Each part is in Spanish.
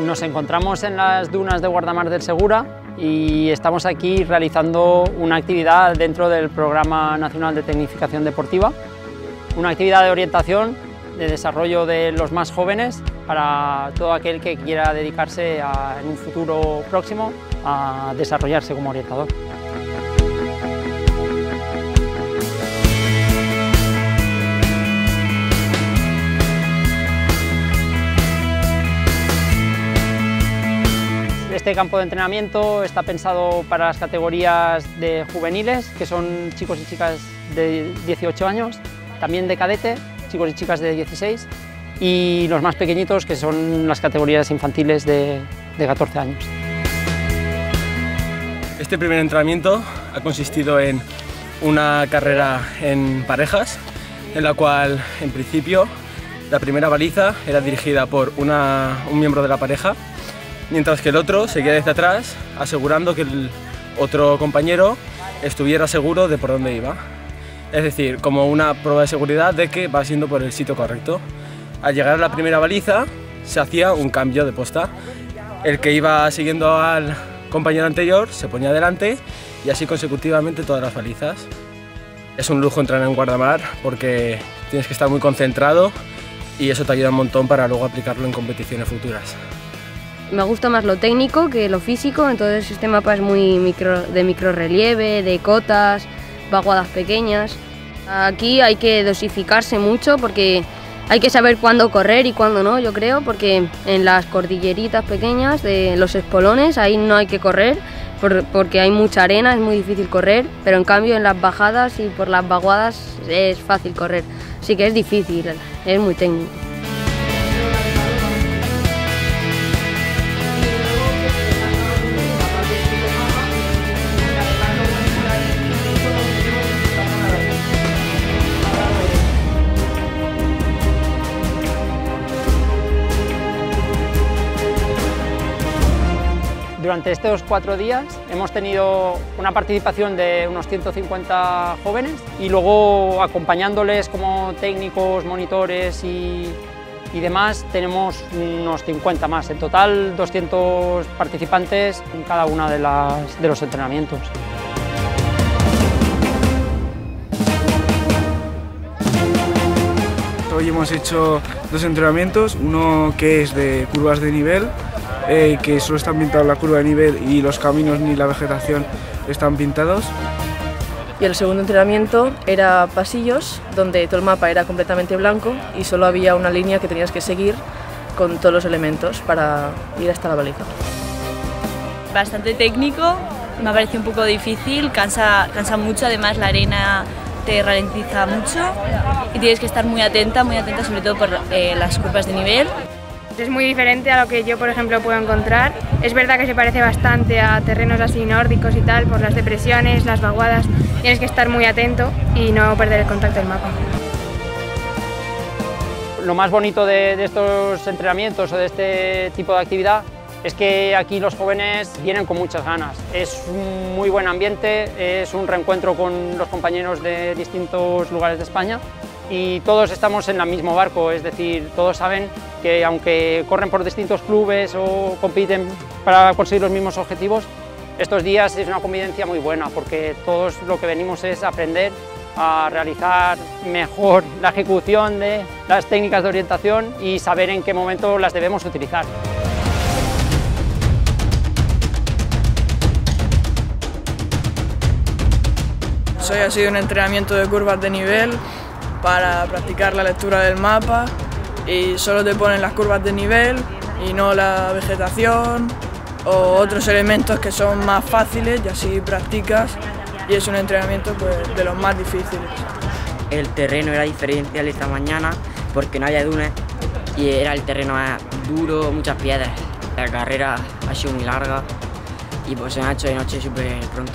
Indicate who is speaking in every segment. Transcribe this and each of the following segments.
Speaker 1: Nos encontramos en las dunas de Guardamar del Segura y estamos aquí realizando una actividad dentro del Programa Nacional de Tecnificación Deportiva, una actividad de orientación, de desarrollo de los más jóvenes para todo aquel que quiera dedicarse en un futuro próximo a desarrollarse como orientador. Este campo de entrenamiento está pensado para las categorías de juveniles, que son chicos y chicas de 18 años, también de cadete, chicos y chicas de 16, y los más pequeñitos, que son las categorías infantiles de 14 años.
Speaker 2: Este primer entrenamiento ha consistido en una carrera en parejas, en la cual, en principio, la primera baliza era dirigida por un miembro de la pareja, mientras que el otro seguía desde atrás, asegurando que el otro compañero estuviera seguro de por dónde iba. Es decir, como una prueba de seguridad de que va siendo por el sitio correcto. Al llegar a la primera baliza, se hacía un cambio de posta. El que iba siguiendo al compañero anterior se ponía delante y así consecutivamente todas las balizas. Es un lujo entrenar en Guardamar porque tienes que estar muy concentrado y eso te ayuda un montón para luego aplicarlo en competiciones futuras.
Speaker 3: Me gusta más lo técnico que lo físico, entonces este mapa es muy de microrrelieve, de cotas, vaguadas pequeñas. Aquí hay que dosificarse mucho porque hay que saber cuándo correr y cuándo no, yo creo, porque en las cordilleritas pequeñas de los espolones ahí no hay que correr porque hay mucha arena, es muy difícil correr, pero en cambio en las bajadas y por las vaguadas es fácil correr, así que es difícil, es muy técnico.
Speaker 1: Durante estos 4 días hemos tenido una participación de unos 150 jóvenes y luego acompañándoles como técnicos, monitores y demás tenemos unos 50 más. En total 200 participantes en cada uno de los entrenamientos.
Speaker 4: Hoy hemos hecho 2 entrenamientos, uno que es de curvas de nivel, que solo están pintados la curva de nivel y los caminos ni la vegetación están pintados.
Speaker 5: Y el segundo entrenamiento era pasillos, donde todo el mapa era completamente blanco y solo había una línea que tenías que seguir con todos los elementos para ir hasta la baliza.
Speaker 6: Bastante técnico, me ha parecido un poco difícil, cansa mucho, además la arena te ralentiza mucho y tienes que estar muy atenta sobre todo por las curvas de nivel.
Speaker 7: Es muy diferente a lo que yo, por ejemplo, puedo encontrar. Es verdad que se parece bastante a terrenos así nórdicos y tal, por las depresiones, las vaguadas. Tienes que estar muy atento y no perder el contacto del mapa.
Speaker 1: Lo más bonito de estos entrenamientos o de este tipo de actividad es que aquí los jóvenes vienen con muchas ganas. Es un muy buen ambiente, es un reencuentro con los compañeros de distintos lugares de España y todos estamos en el mismo barco, es decir, todos saben que aunque corren por distintos clubes o compiten para conseguir los mismos objetivos, estos días es una convivencia muy buena porque todos lo que venimos es aprender a realizar mejor la ejecución de las técnicas de orientación y saber en qué momento las debemos utilizar.
Speaker 8: Hoy ha sido un entrenamiento de curvas de nivel para practicar la lectura del mapa y solo te ponen las curvas de nivel y no la vegetación o otros elementos que son más fáciles y así practicas y es un entrenamiento pues, de los más difíciles.
Speaker 9: El terreno era diferente al de esta mañana porque no había dunas y era el terreno duro, muchas piedras. La carrera ha sido muy larga y pues se me ha hecho de noche súper pronto.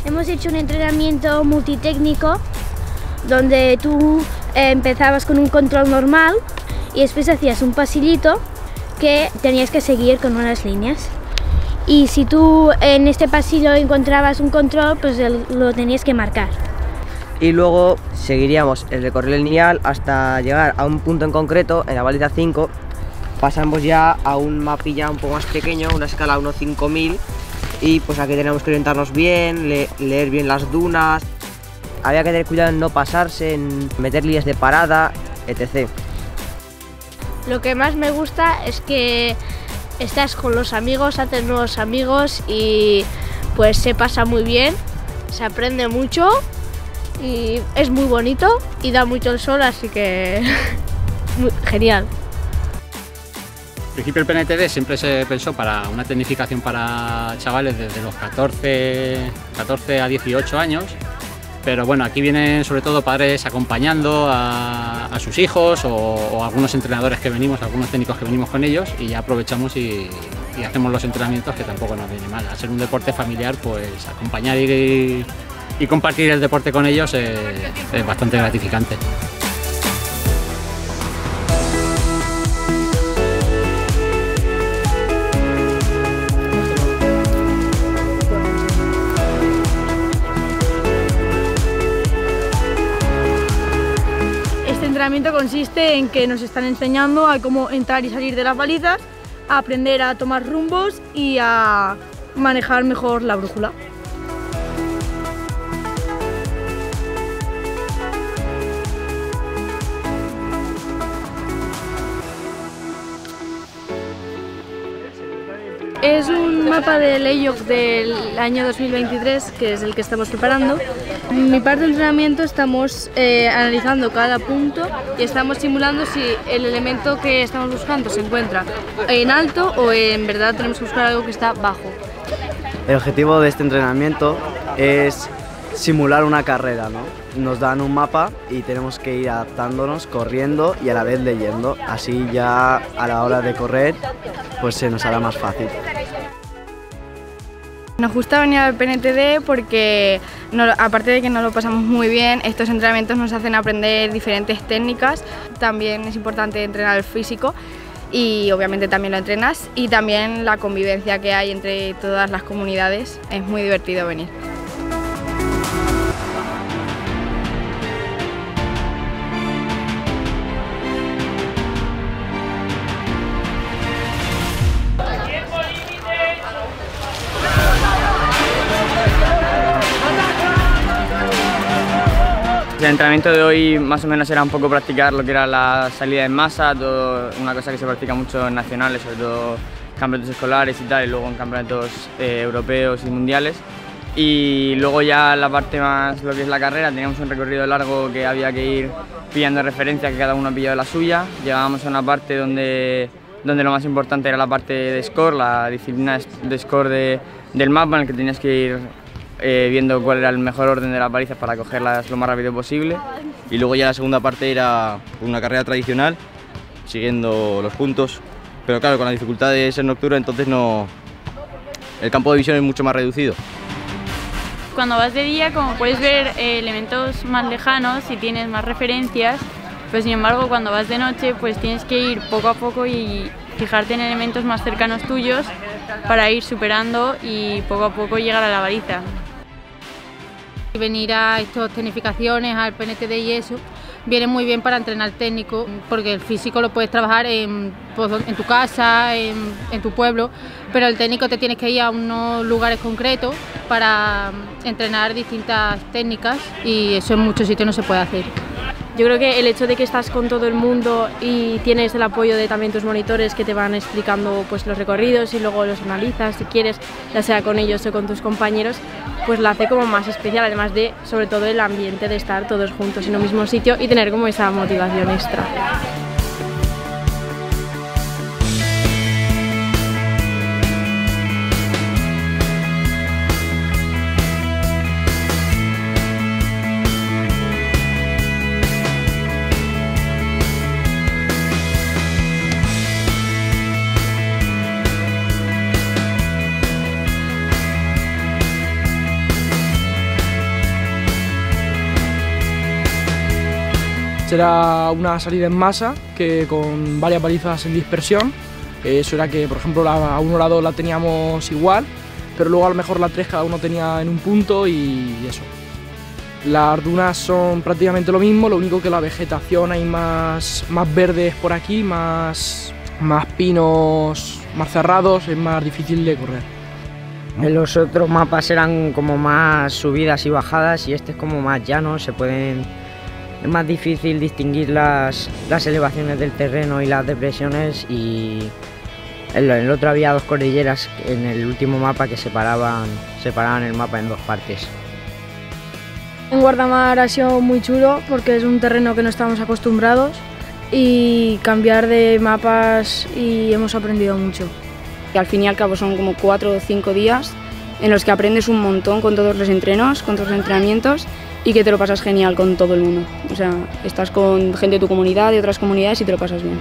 Speaker 10: Hemos hecho un entrenamiento multitécnico donde tú empezabas con un control normal y después hacías un pasillito que tenías que seguir con unas líneas. Y si tú en este pasillo encontrabas un control, pues lo tenías que marcar.
Speaker 11: Y luego seguiríamos el recorrido lineal hasta llegar a un punto en concreto, en la baliza 5. Pasamos ya a un mapilla un poco más pequeño, una escala 1-5000, y pues aquí tenemos que orientarnos bien, leer bien las dunas. Había que tener cuidado en no pasarse, en meter líneas de parada, etc.
Speaker 12: Lo que más me gusta es que estás con los amigos, haces nuevos amigos y pues se pasa muy bien, se aprende mucho y es muy bonito y da mucho el sol, así que genial.
Speaker 13: En principio el PNTD siempre se pensó para una tecnificación para chavales desde los 14 a 18 años, pero bueno, aquí vienen sobre todo padres acompañando a sus hijos o algunos entrenadores que venimos, algunos técnicos que venimos con ellos, y ya aprovechamos y hacemos los entrenamientos, que tampoco nos viene mal. Al ser un deporte familiar, pues acompañar y compartir el deporte con ellos es bastante gratificante.
Speaker 14: Este entrenamiento consiste en que nos están enseñando a cómo entrar y salir de las balizas, a aprender a tomar rumbos y a manejar mejor la brújula.
Speaker 12: Es un mapa de layoff del año 2023, que es el que estamos preparando. En mi parte del entrenamiento estamos analizando cada punto y estamos simulando si el elemento que estamos buscando se encuentra en alto o en verdad tenemos que buscar algo que está bajo.
Speaker 15: El objetivo de este entrenamiento es simular una carrera, ¿no? Nos dan un mapa y tenemos que ir adaptándonos, corriendo y a la vez leyendo. Así ya a la hora de correr pues se nos hará más fácil.
Speaker 12: Nos gusta venir al PNTD porque, aparte de que nos lo pasamos muy bien, estos entrenamientos nos hacen aprender diferentes técnicas. También es importante entrenar el físico y obviamente también lo entrenas, y también la convivencia que hay entre todas las comunidades. Es muy divertido venir.
Speaker 16: El entrenamiento de hoy más o menos era un poco practicar lo que era la salida en masa, una cosa que se practica mucho en nacionales, sobre todo campeonatos escolares y tal, y luego en campeonatos europeos y mundiales. Y luego ya la parte más, lo que es la carrera, teníamos un recorrido largo que había que ir pillando referencias, que cada uno ha pillado la suya. Llegábamos a una parte donde lo más importante era la parte de score, la disciplina de score del mapa, en el que tenías que ir viendo cuál era el mejor orden de las balizas para cogerlas lo más rápido posible.
Speaker 17: Y luego ya la segunda parte era una carrera tradicional, siguiendo los puntos, pero claro, con la dificultad de ser nocturno, entonces el campo de visión es mucho más reducido.
Speaker 6: Cuando vas de día, como puedes ver elementos más lejanos y tienes más referencias, pues sin embargo cuando vas de noche pues tienes que ir poco a poco y fijarte en elementos más cercanos tuyos para ir superando y poco a poco llegar a la baliza.
Speaker 18: Venir a estas tecnificaciones, al PNTD y eso, viene muy bien para entrenar técnico, porque el físico lo puedes trabajar en tu casa, en tu pueblo, pero el técnico te tienes que ir a unos lugares concretos para entrenar distintas técnicas, y eso en muchos sitios no se puede hacer.
Speaker 19: Yo creo que el hecho de que estás con todo el mundo y tienes el apoyo de también tus monitores que te van explicando pues, los recorridos y luego los analizas si quieres, ya sea con ellos o con tus compañeros, pues lo hace como más especial, además de sobre todo el ambiente de estar todos juntos en un mismo sitio y tener como esa motivación extra.
Speaker 4: era una salida en masa que con varias balizas en dispersión. Eso era que, por ejemplo, la 1 o la 2 la teníamos igual, pero luego a lo mejor la 3 cada uno tenía en un punto y eso. Las dunas son prácticamente lo mismo, lo único que la vegetación hay más verdes por aquí, más pinos más cerrados, es más difícil de correr.
Speaker 11: En los otros mapas eran como más subidas y bajadas y este es como más llano, es más difícil distinguir las elevaciones del terreno y las depresiones, y en el otro había 2 cordilleras en el último mapa que separaban el mapa en 2 partes.
Speaker 14: En Guardamar ha sido muy chulo porque es un terreno que no estamos acostumbrados y cambiar de mapas y hemos aprendido mucho.
Speaker 20: Que al fin y al cabo son como 4 o 5 días en los que aprendes un montón con todos los entrenos, con todos los entrenamientos y que te lo pasas genial con todo el mundo. O sea, estás con gente de tu comunidad, de otras comunidades y te lo pasas bien.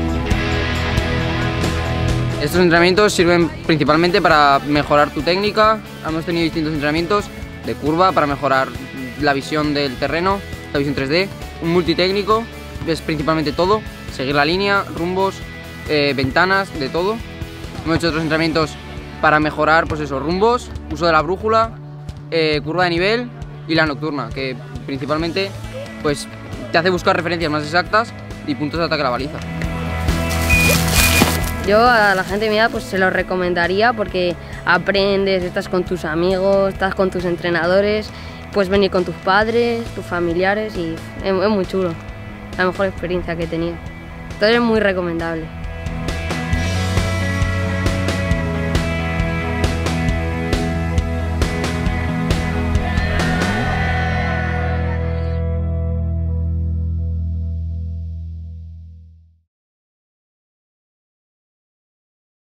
Speaker 21: Estos entrenamientos sirven principalmente para mejorar tu técnica. Hemos tenido distintos entrenamientos de curva para mejorar la visión del terreno, la visión 3D, un multitécnico, es principalmente todo, seguir la línea, rumbos, ventanas, de todo. Hemos hecho otros entrenamientos para mejorar, pues eso, rumbos, uso de la brújula, curva de nivel y la nocturna, que principalmente pues te hace buscar referencias más exactas y puntos de ataque a la baliza.
Speaker 3: Yo a la gente de mi edad pues se lo recomendaría porque aprendes, estás con tus amigos, estás con tus entrenadores, puedes venir con tus padres, tus familiares y es muy chulo, la mejor experiencia que he tenido. Entonces es muy recomendable.